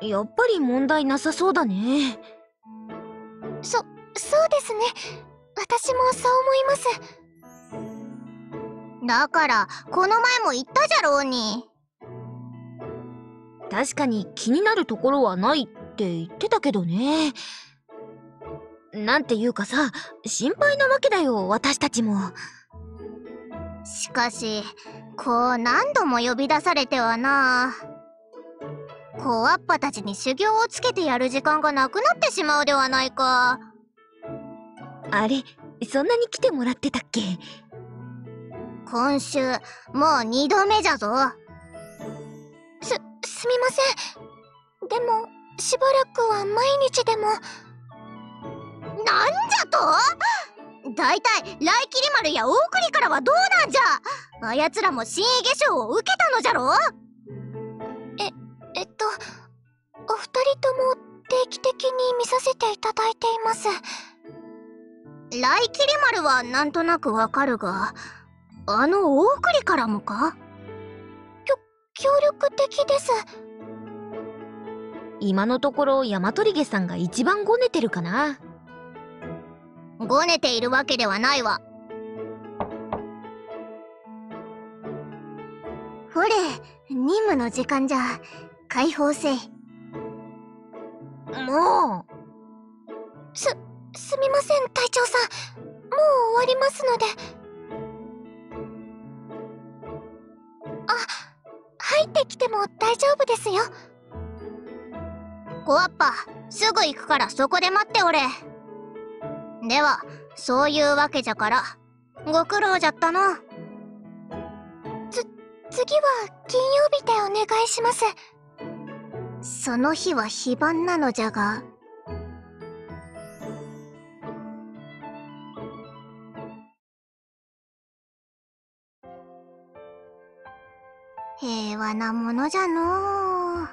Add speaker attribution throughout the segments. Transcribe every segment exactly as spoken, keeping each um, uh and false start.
Speaker 1: やっぱり問題なさそうだね。
Speaker 2: そ、そうですね。私もそう思います。だから、この前も言ったじゃろうに。
Speaker 1: 確かに気になるところはないって言ってたけどね。なんていうかさ、心配なわけだよ、私たちも。
Speaker 2: しかし、こう何度も呼び出されてはな。コアッパたちに修行をつけてやる時間がなくなってしまうではないか。
Speaker 1: あれ、そんなに来てもらってたっけ？
Speaker 2: 今週、もう二度目じゃぞ。す、すみません。でも、しばらくは毎日でも。なんじゃと？だいたい来霧丸や大栗からはどうなんじゃ。あやつらも新位化粧を受けたのじゃろ。え、えっと、お二人とも定期的に見させていただいています。来霧丸はなんとなくわかるが、あの大栗からもか？きょ、協力的です。
Speaker 1: 今のところヤマトリゲさんが一番ごねてるかな。
Speaker 2: ごねているわけではないわ。ほれ、任務の時間じゃ。解放せい。
Speaker 1: もう。
Speaker 2: す、すみません、隊長さん。もう終わりますので。あ、入ってきても大丈夫ですよ。コアッパ、すぐ行くからそこで待っておれ。では、そういうわけじゃから、ご苦労じゃったの。つ、次は金曜日でお願いします。その日は非番なのじゃが。平和なものじゃのう。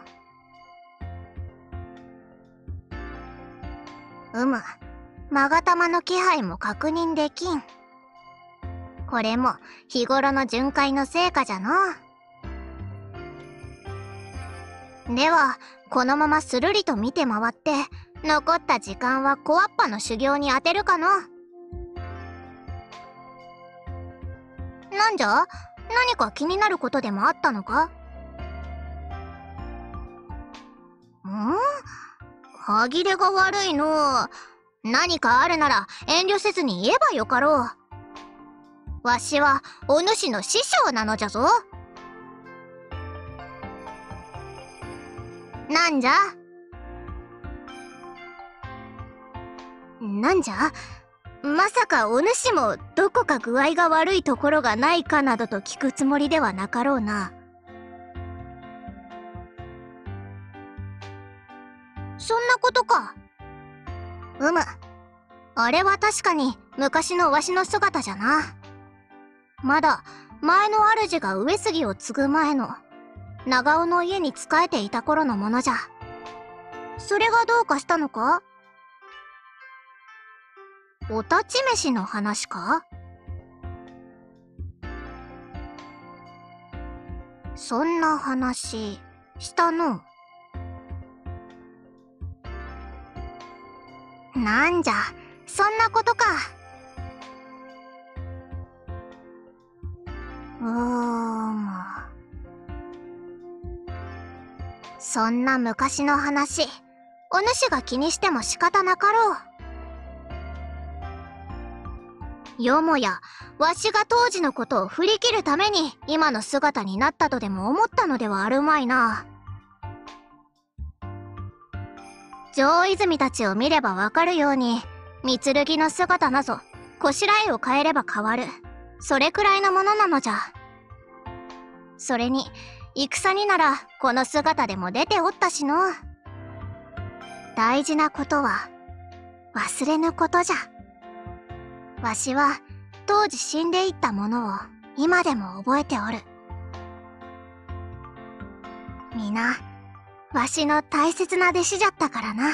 Speaker 2: うむ、勾玉の気配も確認できん。これも日頃の巡回の成果じゃのう。では、このままスルリと見て回って、残った時間はコアッパの修行に当てるかの。なんじゃ？何か気になることでもあったのか？ん？歯切れが悪いのう。何かあるなら遠慮せずに言えばよかろう。わしはお主の師匠なのじゃぞ。なんじゃ？なんじゃ？まさかお主もどこか具合が悪いところがないかなどと聞くつもりではなかろうな。そんなことか。うむ。あれは確かに昔のわしの姿じゃな。まだ前の主が上杉を継ぐ前の長尾の家に仕えていた頃のものじゃ。それがどうかしたのか？お立ち飯の話か？そんな話したの？なんじゃ、そんなことか。うーん。そんな昔の話、お主が気にしても仕方なかろう。よもや、わしが当時のことを振り切るために今の姿になったとでも思ったのではあるまいな。上泉たちを見ればわかるように、三剣の姿なぞ、こしらえを変えれば変わる。それくらいのものなのじゃ。それに、戦にならこの姿でも出ておったしの。大事なことは、忘れぬことじゃ。わしは、当時死んでいったものを今でも覚えておる。皆、わしの大切な弟子じゃったからな。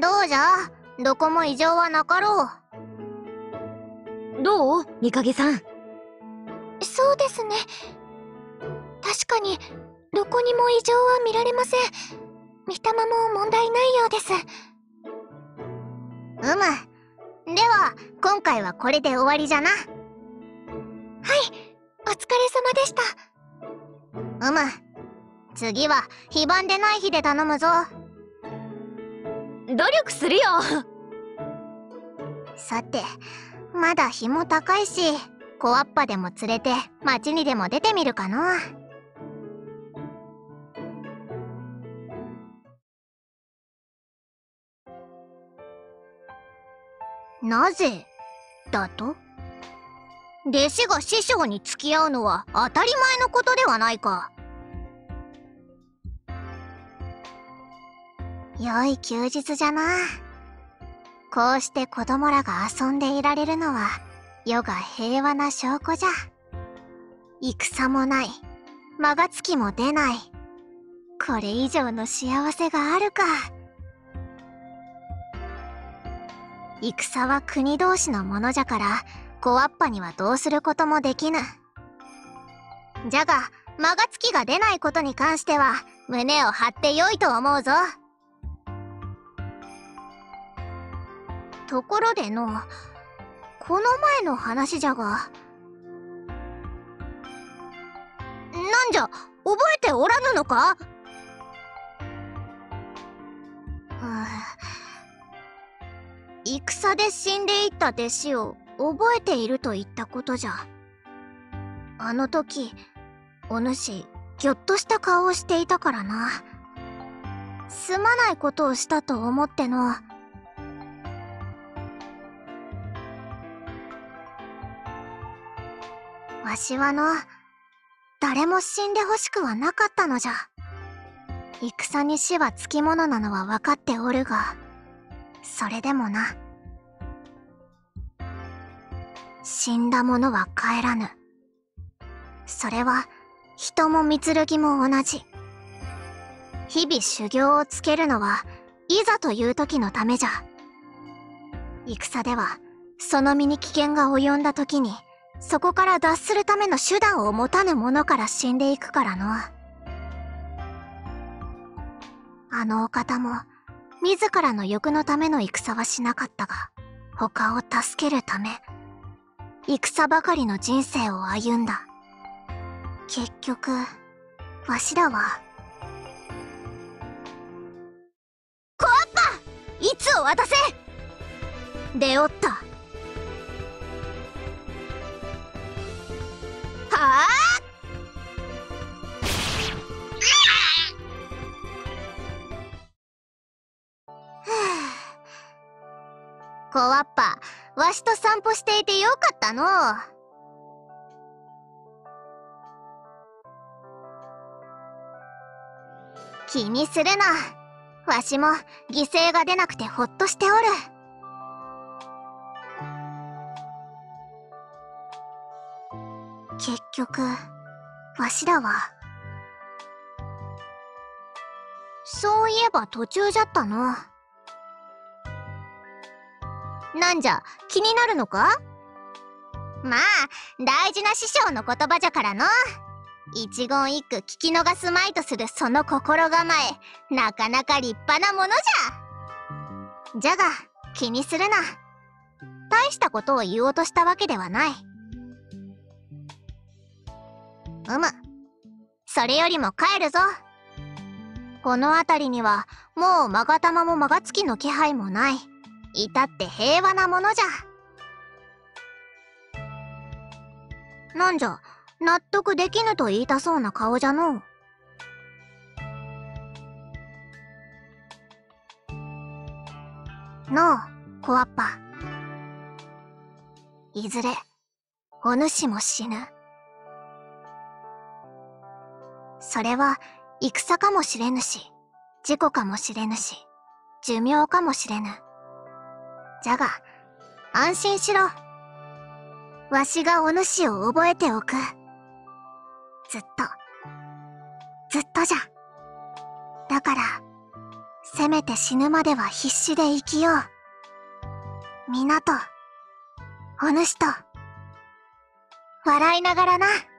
Speaker 2: どうじゃ、どこも異常はなかろ
Speaker 1: う。どう、みかげさん。
Speaker 2: そうですね。確かにどこにも異常は見られません。みたまも問題ないようです。うむ。では今回はこれで終わりじゃな。はい、お疲れ様でした。うむ。次は非番でない日で頼むぞ。
Speaker 1: 努力するよ。
Speaker 2: さて、まだ日も高いし、小わっぱでも連れて街にでも出てみるかの。なぜだと？弟子が師匠に付き合うのは当たり前のことではないか。良い休日じゃな。こうして子供らが遊んでいられるのは世が平和な証拠じゃ。戦もない、間が月も出ない、これ以上の幸せがあるか。戦は国同士のものじゃから、小わっぱにはどうすることもできぬ。じゃが間が月が出ないことに関しては胸を張ってよいと思うぞ。ところでの、この前の話じゃが、なんじゃ、覚えておらぬのか？戦で死んでいった弟子を覚えていると言ったことじゃ。あの時お主ぎょっとした顔をしていたからな。すまないことをしたと思っての。わしはの、誰も死んでほしくはなかったのじゃ。戦に死はつきものなのは分かっておるが、それでもな。死んだ者は帰らぬ。それは人も御剣も同じ。日々修行をつけるのはいざという時のためじゃ。戦ではその身に危険が及んだ時に、そこから脱するための手段を持たぬ者から死んでいくからの。あのお方も自らの欲のための戦はしなかったが、他を助けるため戦ばかりの人生を歩んだ。結局わしらは。小わっぱ、いつを渡せ。出おった。はあ。小わっぱ、わしと散歩していてよかったのう。気にするな。わしも犠牲が出なくてほっとしておる。結局わしらは。そういえば途中じゃったの。なんじゃ、気になるのか？まあ大事な師匠の言葉じゃからの。一言一句聞き逃すまいとするその心構え、なかなか立派なものじゃ。じゃが気にするな。大したことを言おうとしたわけではない。うむ。それよりも帰るぞ。この辺りにはもう勾玉も勾月の気配もない。至って平和なものじゃ。なんじゃ、納得できぬと言いたそうな顔じゃのう。のう、小わっぱ。いずれお主も死ぬ。それは戦かもしれぬし、事故かもしれぬし、寿命かもしれぬ。じゃが安心しろ。わしがお主を覚えておく。ずっとずっとじゃ。だからせめて死ぬまでは必死で生きよう。皆と、お主と、笑いながらな。